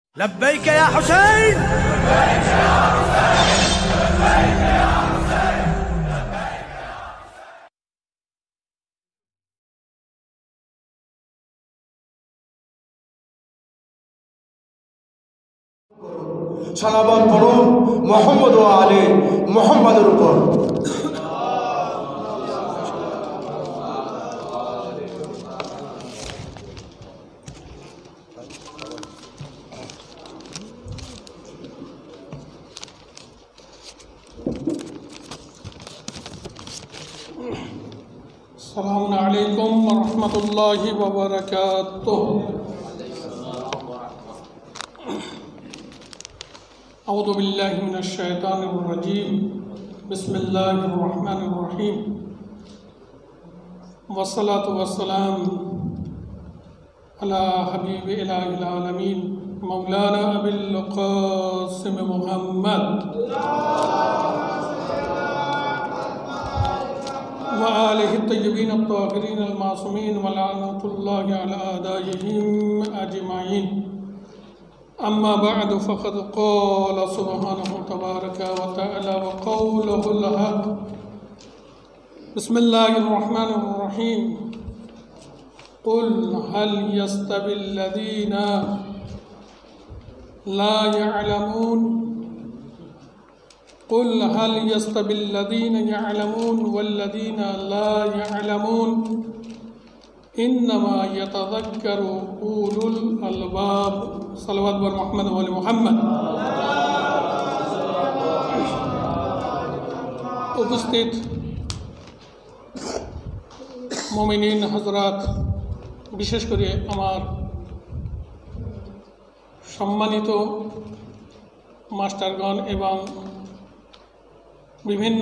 لبيك يا حسين لبيك يا حسين لبيك يا حسين لبيك يا حسين সালাবাত পড়ুন মুহাম্মদ ওয়া আলী মুহাম্মাদের উপর। السلام عليكم ورحمة الله وبركاته. أعوذ بالله من الشيطان الرجيم. بسم الله الرحمن الرحيم. والصلاة والسلام على حبيب إله العالمين مولانا أبي القاسم محمد وآله الطيبين الطاهرين المعصومين ولعنة الله على أعدائهم أجمعين. أما بعد فقد قال سبحانه تبارك وتعالى وقوله الحق. بسم الله الرحمن الرحيم. قل هل يستوي الذين لا يعلمون قل هل يستوي الذين يعلمون والذين لا يعلمون إنما يتذكر أولو الألباب. صلوات بر محمد وعلى محمد. উপস্থিত মুমিনিন হযরত, বিশেষ করে আমার সম্মানিত মাস্টারগণ এবং বিভিন্ন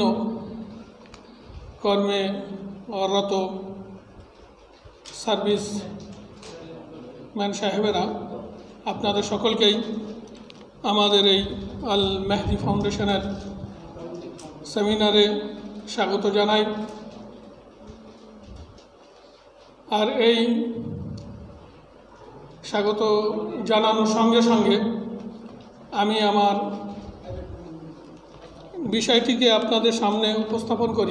কর্মে রত সার্ভিস ম্যান সাহেবেরা, আপনাদের সকলকেই আমাদের এই আল মেহদি ফাউন্ডেশনের সেমিনারে স্বাগত জানাই। আর এই স্বাগত জানানোর সঙ্গে সঙ্গে আমি আমার বিষয়টিকে আপনাদের সামনে উপস্থাপন করি।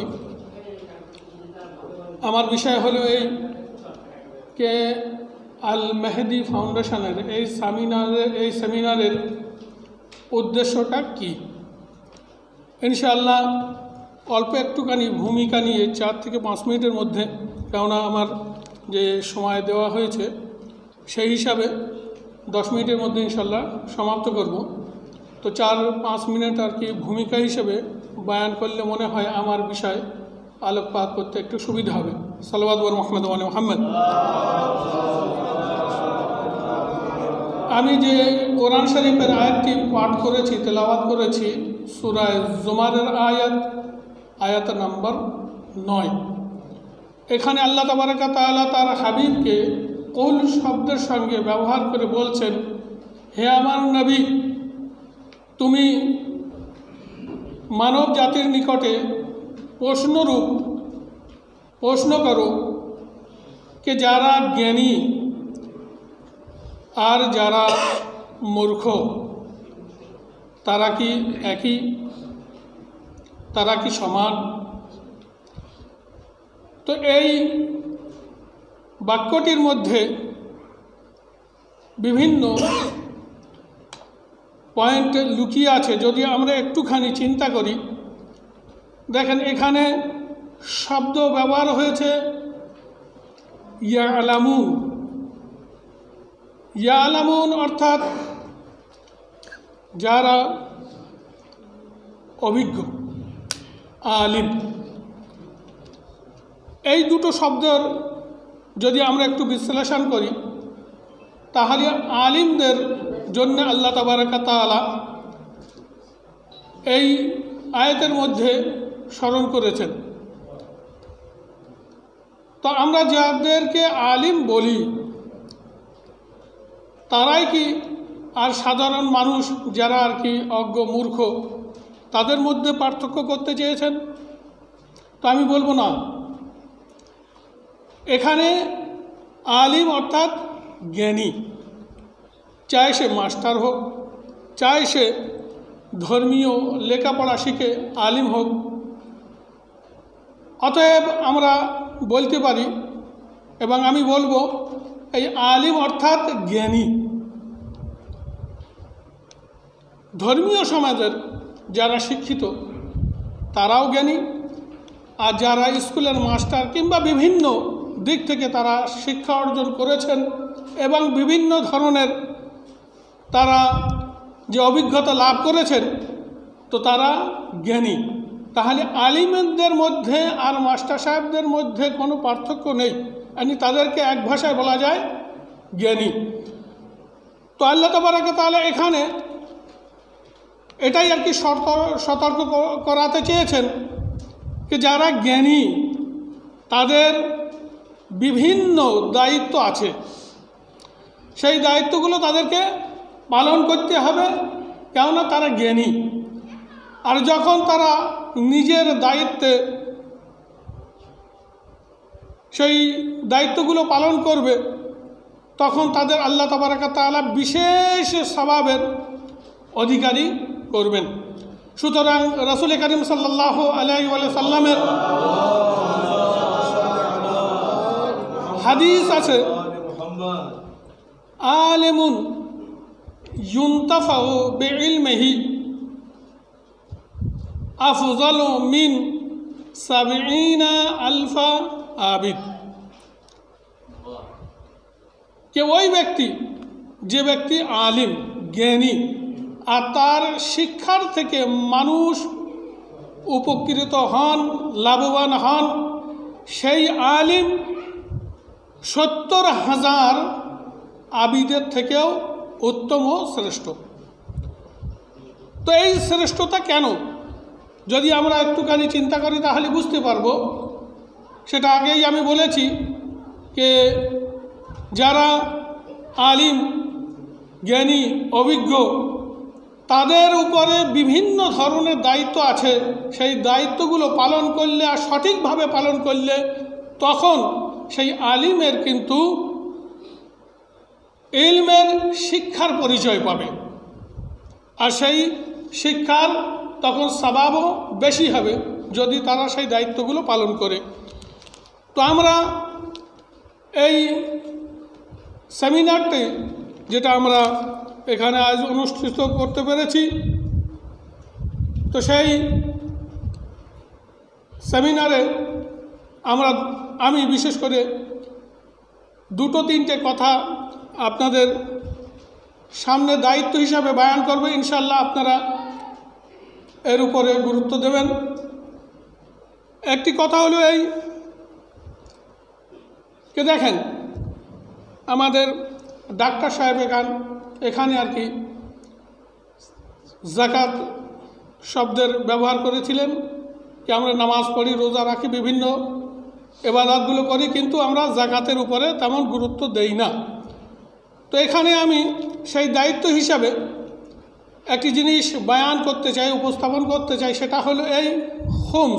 আমার বিষয় হলো কে আল মেহদি ফাউন্ডেশনের এই সেমিনারের উদ্দেশ্যটা কি। ইনশাআল্লাহ অল্প একটুখানি ভূমিকা নিয়ে 4 থেকে 5 মিনিটের মধ্যে, কেননা আমার যে সময় দেওয়া হয়েছে সেই হিসাবে 10 মিনিটের মধ্যে ইনশাআল্লাহ সমাপ্ত করব। তো 4-5 মিনিট আর কি ভূমিকা হিসেবে বয়ান করলে মনে হয় আমার বিষয় আলোকপাত করতে একটু সুবিধা হবে। সাল্লাল্লাহু আলা মুহাম্মদ ওয়া আলি মুহাম্মদ। আমি যে কোরআন শরীফের আয়াতটি পাঠ করেছি, তেলাওয়াত করেছি, সূরা জুমারের আয়াত নম্বর 9। এখানে আল্লাহ তাবারক ওয়া তাআলা তার হাবিবকে কুল শব্দের সঙ্গে ব্যবহার করে বলছেন, হে আমার নবী, তুমি মানব জাতির নিকটে প্রশ্ন করো যে যারা জ্ঞানী আর যারা মূর্খ তারা কি একই, তারা কি সমান। তো এই বাক্যটির মধ্যে বিভিন্ন পয়েন্ট লুকিয়ে আছে। যদি আমরা একটুখানি চিন্তা করি, দেখেন এখানে শব্দ ব্যবহার হয়েছে ইয়ালামুন। ইয়ালামুন অর্থাৎ যারা অভিজ্ঞ, আলিম। এই দুটো শব্দের যদি আমরা একটু বিশ্লেষণ করি, তাহলে আলিমদের জন্য আল্লাহ তাবারক ওয়া তাআলা এই আয়াতের মধ্যে স্মরণ করেছেন। তো আমরা যাদেরকে আলিম বলি তারাই কি আর সাধারণ মানুষ যারা আর কি অজ্ঞ মূর্খ, তাদের মধ্যে পার্থক্য করতে চেয়েছেন? তো আমি বলবো না। এখানে আলিম অর্থাৎ জ্ঞানী, চাই সে মাস্টার হোক, চাই সে ধর্মীয় লেখাপড়া শিখে আলিম হোক। অতএব আমরা বলতে পারি এবং আমি বলবো এই আলিম অর্থাৎ জ্ঞানী। ধর্মীয় সমাজের যারা শিক্ষিত তারাও জ্ঞানী, আর যারা স্কুলের মাস্টার কিংবা বিভিন্ন দিক থেকে তারা শিক্ষা অর্জন করেছেন এবং বিভিন্ন ধরনের তারা যে অভিজ্ঞতা লাভ করেছেন, তো তারা জ্ঞানী। তাহলে আলিমদের মধ্যে আর মাস্টার সাহেবদের মধ্যে কোনো পার্থক্য নেই, তাদেরকে এক ভাষায় বলা যায় জ্ঞানী। তো আল্লাহ তাবারাক ওয়া তাআলা এখানে এটাই আর কি সতর্ক করাতে চেয়েছেন যে যারা জ্ঞানী তাদের বিভিন্ন দায়িত্ব আছে, সেই দায়িত্বগুলো তাদেরকে পালন করতে হবে, কেননা তারা জ্ঞানী। আর যখন তারা নিজের দায়িত্বে সেই দায়িত্বগুলো পালন করবে তখন তাদের আল্লাহ তাবারাক ওয়া তাআলা বিশেষ সওয়াবের অধিকারী করবেন। সুতরাং রাসূল করিম সাল্লাল্লাহু আলাইহি ওয়া সাল্লামের হাদিস আছে, আলিমুন ইউনতাফাউ বিইলমিহি আফযালু মিন ৭০,০০০ আবিদ। কে ওই ব্যক্তি যে ব্যক্তি আলিম জ্ঞানী আর তার শিক্ষার থেকে মানুষ উপকৃত হন, লাভবান হন, সেই আলিম ৭০,০০০ আবিদের থেকেও উত্তম ও শ্রেষ্ঠ। তো এই শ্রেষ্ঠতা কেন, যদি আমরা একটুখানি চিন্তা করি তাহলে বুঝতে পারবো। সেটা আগেই আমি বলেছি যে যারা আলিম জ্ঞানী অভিজ্ঞ তাদের উপরে বিভিন্ন ধরনের দায়িত্ব আছে, সেই দায়িত্বগুলো পালন করলে আর সঠিকভাবে পালন করলে তখন সেই আলিমের কিন্তু ইলমের শিক্ষার পরিচয় পাবে, আর সেই শিক্ষার তখন সওয়াবও বেশি হবে যদি তারা সেই দায়িত্বগুলো পালন করে। তো আমরা এই সেমিনারটি যেটা আমরা এখানে আজ অনুষ্ঠিত করতে পেরেছি, তো সেই সেমিনারে আমি বিশেষ করে ২-৩টে কথা আপনাদের সামনে দায়িত্ব হিসাবে বয়ান করব। ইনশাআল্লাহ আপনারা এর উপরে গুরুত্ব দেবেন। একটি কথা হলো এই যে দেখেন, আমাদের ডাক্তার সাহেব এখানে আর কি যাকাত শব্দের ব্যবহার করেছিলেন যে আমরা নামাজ পড়ি, রোজা রাখি, বিভিন্ন ইবাদতগুলো করি, কিন্তু আমরা যাকাতের উপরে তেমন গুরুত্ব দেই না। তো এখানে আমি সেই দায়িত্ব হিসাবে একটি জিনিস বয়ান করতে চাই, উপস্থাপন করতে চাই, সেটা হলো এই খুমস।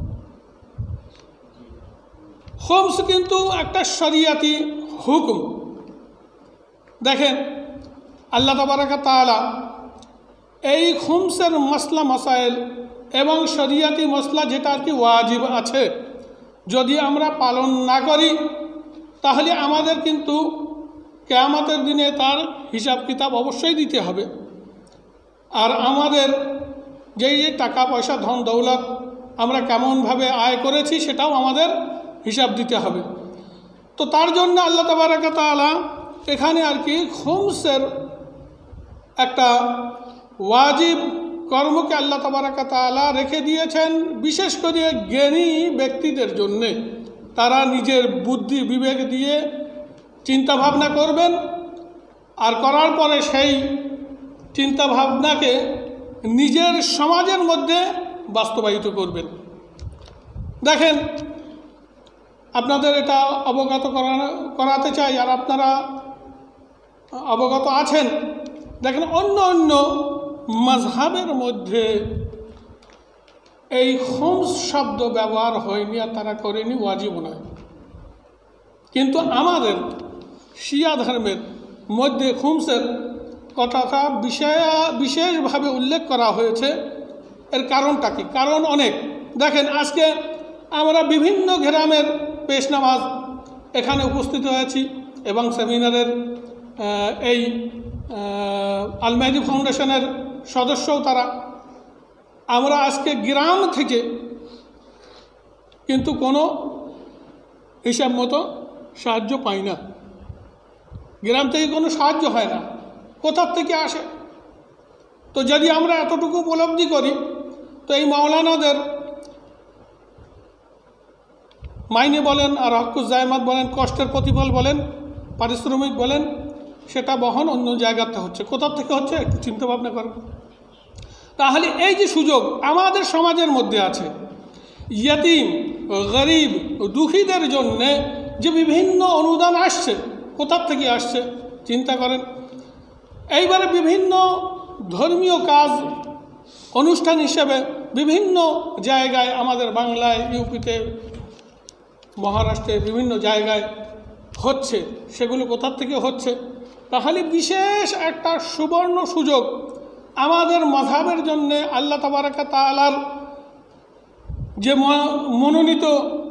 খুমস কিন্তু একটা শরিয়াতি হুকুম। দেখেন আল্লাহ তাবারাক ওয়া তাআলা এই খুমসের মাসলা মাসাইল এবং শরিয়াতি মসলা যেটা আর কি ওয়াজিব আছে, যদি আমরা পালন না করি তাহলে আমাদের কিন্তু কিয়ামতের দিনে তার হিসাব কিতাব অবশ্যই দিতে হবে। আর আমাদের যেই যে টাকা পয়সা ধন দৌলত আমরা কেমনভাবে আয় করেছি সেটাও আমাদের হিসাব দিতে হবে। তো তার জন্য আল্লাহ তাবারাক ওয়া তাআলা এখানে আর কি খুমসের একটা ওয়াজিব কর্মকে আল্লাহ তাবারাক ওয়া তাআলা রেখে দিয়েছেন বিশেষ করে জ্ঞানী ব্যক্তিদের জন্যে। তারা নিজের বুদ্ধি বিবেক দিয়ে চিন্তা ভাবনা করবেন, আর করার পরে সেই চিন্তা ভাবনাকে নিজের সমাজের মধ্যে বাস্তবায়িত করবেন। দেখেন আপনাদের এটা অবগত করাতে চাই, আর আপনারা অবগত আছেন। দেখেন অন্য অন্য মাযহাবের মধ্যে এই খুমস শব্দ ব্যবহার হয়নি আর তারা করেনি, ওয়াজিব নয়। কিন্তু আমাদের শিয়া ধর্মের মধ্যে খুমসের কথাটা বিশেষভাবে উল্লেখ করা হয়েছে। এর কারণটা কি? কারণ অনেক। দেখেন, আজকে আমরা বিভিন্ন গ্রামের পেশ নামাজ এখানে উপস্থিত হয়েছি এবং সেমিনারের এই আল মেহদি ফাউন্ডেশনের সদস্যও তারা। আমরা আজকে গ্রাম থেকে কিন্তু কোনো হিসাব মতো সাহায্য পাই না। গ্রাম থেকে কোনো সাহায্য হয় না। কোথার থেকে আসে? তো যদি আমরা এতটুকু উপলব্ধি করি, তো এই মাওলানাদের মাইনে বলেন আর হকুজ জায়মাত বলেন, কষ্টের প্রতিফল বলেন, পারিশ্রমিক বলেন, সেটা বহন অন্য জায়গাতে হচ্ছে। কোথার থেকে হচ্ছে একটু চিন্তা ভাবনা করব। তাহলে এই যে সুযোগ আমাদের সমাজের মধ্যে আছে, ইয়তীম, গরিব, দুঃখীদের জন্যে যে বিভিন্ন অনুদান আসছে, কোথার থেকে আসছে চিন্তা করেন। এইবারে বিভিন্ন ধর্মীয় কাজ অনুষ্ঠান হিসেবে বিভিন্ন জায়গায় আমাদের বাংলায়, ইউপিতে, মহারাষ্ট্রে বিভিন্ন জায়গায় হচ্ছে। সেগুলো কোথার থেকে হচ্ছে? তাহলে বিশেষ একটা সুবর্ণ সুযোগ আমাদের মাযহাবের জন্যে আল্লাহ তাবারক ওয়া তাআলার যে মনোনীত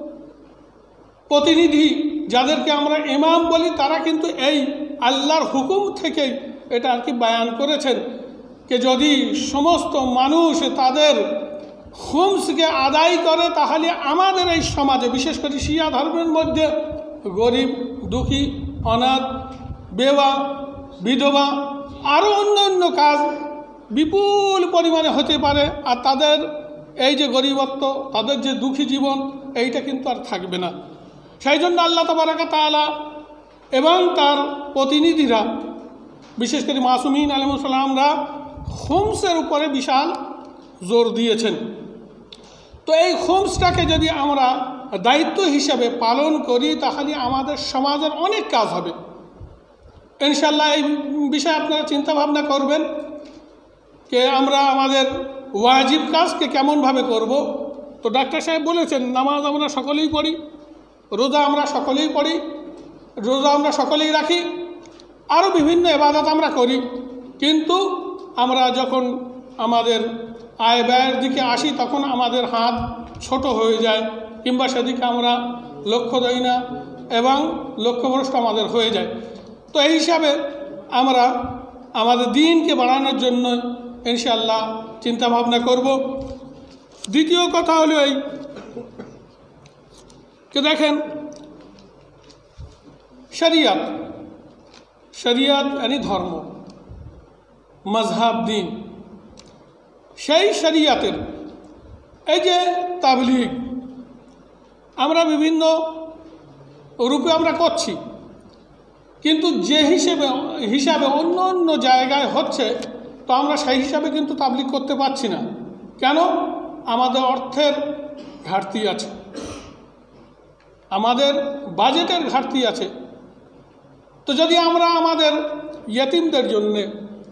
প্রতিনিধি, যাদেরকে আমরা ইমাম বলি, তারা কিন্তু এই আল্লাহর হুকুম থেকেই এটা আর কি বয়ান করেছেন যে যদি সমস্ত মানুষ তাদের খুমসকে আদায় করে, তাহলে আমাদের এই সমাজে, বিশেষ করে শিয়া ধর্মের মধ্যে, গরিব, দুঃখী, অনাথ, বেওয়া, বিধবা, আরও অন্য অন্য কাজ বিপুল পরিমাণে হতে পারে। আর তাদের এই যে গরিবত্ব, তাদের যে দুঃখী জীবন, এইটা কিন্তু আর থাকবে না। সেই জন্য আল্লাহ তাবারক ওয়া তাআলা এবং তার প্রতিনিধিরা, বিশেষ করে মাসুমিন আলাইহিস সালামরা খুমসের উপরে বিশাল জোর দিয়েছেন। তো এই খুমসটাকে যদি আমরা দায়িত্ব হিসাবে পালন করি, তাহলে আমাদের সমাজের অনেক কাজ হবে ইনশাআল্লাহ। এই বিষয়ে আপনারা চিন্তা ভাবনা করবেন যে আমরা আমাদের ওয়াজিব কাজকে কেমনভাবে করব। তো ডাক্তার সাহেব বলেছেন, নামাজ আমরা সকলেই পড়ি, রোজা আমরা সকলেই পড়ি, রোজা আমরা সকলেই রাখি, আরও বিভিন্ন ইবাদত আমরা করি। কিন্তু আমরা যখন আমাদের আয় ব্যয়ের দিকে আসি, তখন আমাদের হাত ছোট হয়ে যায়, কিংবা সেদিকে আমরা লক্ষ্য দেই না এবং লক্ষ্যভ্রষ্ট আমাদের হয়ে যায়। তো এই হিসাবে আমরা আমাদের দিনকে বাড়ানোর জন্য ইনশাআল্লাহ চিন্তা ভাবনা করব। দ্বিতীয় কথা হলো এই যে দেখেন, শরিয়াত, শরিয়াত यानी ধর্ম, মযহাব, দিন, সেই শরিয়াতের এই যে তাবলীগ আমরা বিভিন্ন রূপে আমরা করছি, কিন্তু যে হিসাবে অন্য অন্য জায়গায় হচ্ছে, তো আমরা সেই হিসাবে কিন্তু তাবলীগ করতে পারছি না। কেন? আমাদের অর্থের ঘাটতি আছে, আমাদের বাজেটের ঘাটতি আছে। তো যদি আমরা আমাদের ইয়তীমদের জন্যে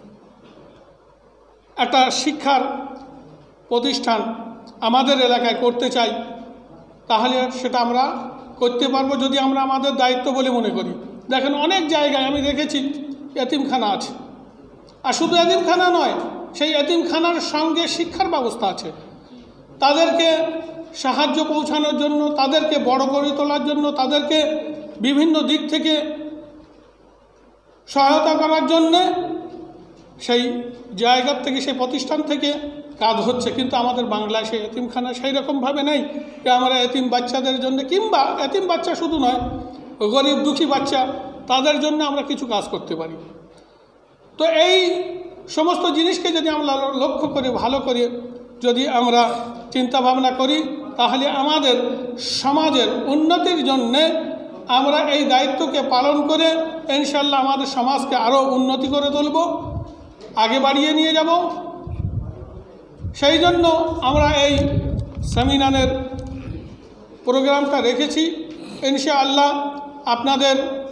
একটা শিক্ষার প্রতিষ্ঠান আমাদের এলাকায় করতে চাই, তাহলে সেটা আমরা করতে পারবো যদি আমরা আমাদের দায়িত্ব বলে মনে করি। দেখেন, অনেক জায়গায় আমি দেখেছি এতিমখানা আছে, আর শুধু এতিমখানা নয়, সেই এতিমখানার সঙ্গে শিক্ষার ব্যবস্থা আছে। তাদেরকে সাহায্য পৌঁছানোর জন্য, তাদেরকে বড় করে তোলার জন্য, তাদেরকে বিভিন্ন দিক থেকে সহায়তা করার জন্যে সেই জায়গার থেকে, সেই প্রতিষ্ঠান থেকে কাজ হচ্ছে। কিন্তু আমাদের বাংলায় সেই এতিমখানা সেই রকমভাবে নেই যে আমরা এতিম বাচ্চাদের জন্য, কিংবা এতিম বাচ্চা শুধু নয়, গরিব দুঃখী বাচ্চা, তাদের জন্য আমরা কিছু কাজ করতে পারি। তো এই সমস্ত জিনিসকে যদি আমরা লক্ষ্য করে ভালো করে যদি আমরা চিন্তা ভাবনা করি, তাহলে আমাদের সমাজের উন্নতির জন্যে আমরা এই দায়িত্বকে পালন করে ইনশাআল্লাহ আমাদের সমাজকে আরও উন্নতি করে তুলব, আগে বাড়িয়ে নিয়ে যাব। সেই জন্য আমরা এই সেমিনারের প্রোগ্রামটা রেখেছি। ইনশাআল্লাহ আপনাদের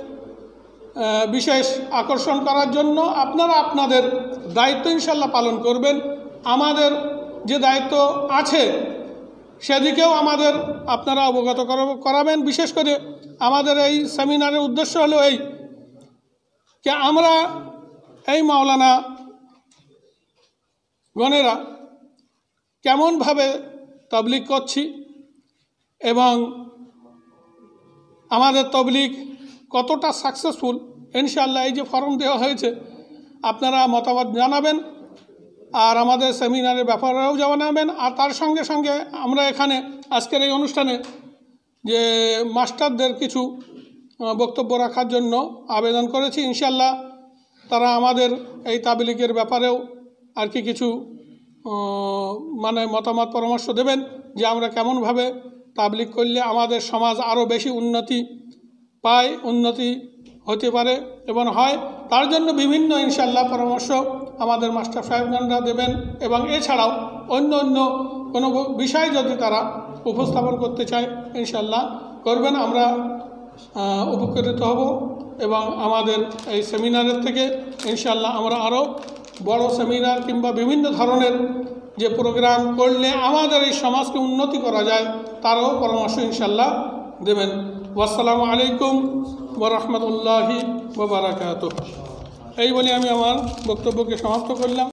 বিশেষ আকর্ষণ করার জন্য আপনারা আপনাদের দায়িত্ব ইনশাআল্লাহ পালন করবেন। আমাদের যে দায়িত্ব আছে সেদিকেও আমাদের আপনারা অবগত করাবেন। বিশেষ করে আমাদের এই সেমিনারের উদ্দেশ্য হলো এই যে আমরা এই মাওলানা গণেরা কেমনভাবে তাবলীগ করছি এবং আমাদের তাবলীগ কতটা সাকসেসফুল, ইনশাআল্লাহ এই যে ফর্ম দেওয়া হয়েছে আপনারা মতামত জানাবেন আর আমাদের সেমিনারের ব্যাপারেও জানাবেন। আর তার সঙ্গে সঙ্গে আমরা এখানে আজকের এই অনুষ্ঠানে যে মাস্টারদের কিছু বক্তব্য রাখার জন্য আবেদন করেছি, ইনশাআল্লাহ তারা আমাদের এই তাবলীগের ব্যাপারেও আর কি কিছু মানে মতামত পরামর্শ দেবেন যে আমরা কেমনভাবে তাবলীগ করলে আমাদের সমাজ আরও বেশি উন্নতি পায়, উন্নতি হতে পারে এবং হয়, তার জন্য বিভিন্ন ইনশাআল্লাহ পরামর্শ আমাদের মাস্টার সাহেবগণরা দেবেন। এবং এছাড়াও অন্য অন্য কোনো বিষয় যদি তারা উপস্থাপন করতে চায় ইনশাআল্লাহ করবেন, আমরা উপকৃত হব। এবং আমাদের এই সেমিনারের থেকে ইনশাআল্লাহ আমরা আরও বড় সেমিনার কিংবা বিভিন্ন ধরনের যে প্রোগ্রাম করলে আমাদের এই সমাজকে উন্নতি করা যায় তারও পরামর্শ ইনশাআল্লাহ দেবেন। আসসালামু আলাইকুম ওয়া রাহমাতুল্লাহি ওয়া বারাকাতুহু। এই বলে আমি আমার বক্তব্যকে সমাপ্ত করলাম।